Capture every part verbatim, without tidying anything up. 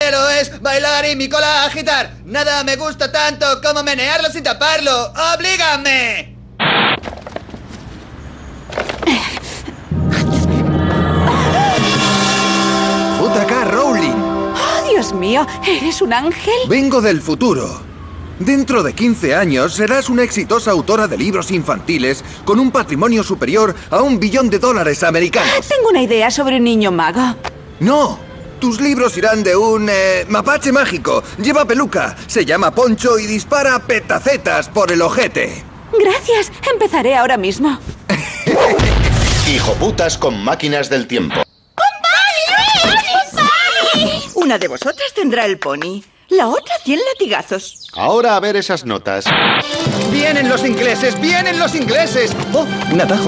Pero es bailar y mi cola agitar. Nada me gusta tanto como menearlo sin taparlo. ¡Oblígame! J K Rowling. ¡Oh, Dios mío! ¿Eres un ángel? Vengo del futuro. Dentro de quince años serás una exitosa autora de libros infantiles con un patrimonio superior a un billón de dólares americanos. Tengo una idea sobre un niño mago. ¡No! Tus libros irán de un eh, mapache mágico. Lleva peluca, se llama Poncho y dispara petacetas por el ojete. Gracias. Empezaré ahora mismo. Hijoputas con máquinas del tiempo. Una de vosotras tendrá el pony, la otra cien latigazos. Ahora a ver esas notas. ¡Vienen los ingleses! ¡Vienen los ingleses! ¡Oh, un atajo!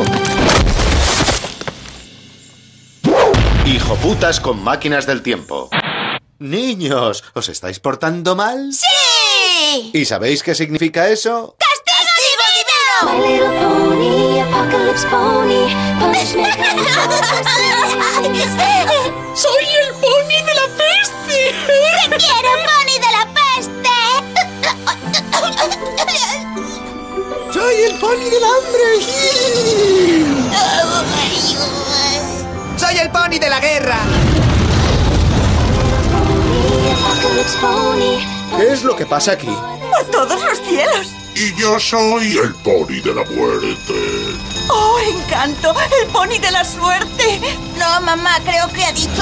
Hijoputas con máquinas del tiempo. Niños, ¿os estáis portando mal? ¡Sí! ¿Y sabéis qué significa eso? ¡Castigo divino! My little pony, apocalypse pony, punishment comes for the sins. ¡Soy el pony de la peste! ¡Te quiero, pony de la peste! ¡Soy el pony del hambre! ¡Soy el pony de la guerra! Apocalypse pony, ¿Qué es lo que pasa aquí? ¡Por todos los cielos! Y yo soy el pony de la muerte. ¡Oh, encanto! ¡El pony de la suerte! No, mamá, creo que ha dicho...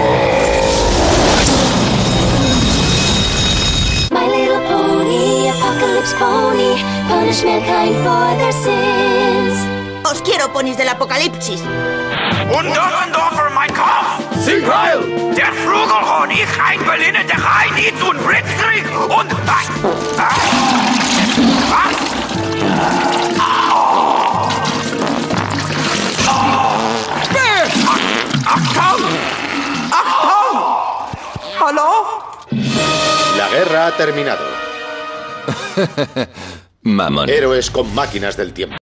my little pony, apocalypse pony, punish mankind for their sins. Os quiero, ponis del apocalipsis. Und Dörrendorfer, mein Kopf! Sing heil! Der Flugelhonig, ein Berliner, der Rheinitz und Blitzkrieg und... Was? ¡Achtung! ¿Aló? La guerra ha terminado. Mamón. Héroes con máquinas del tiempo.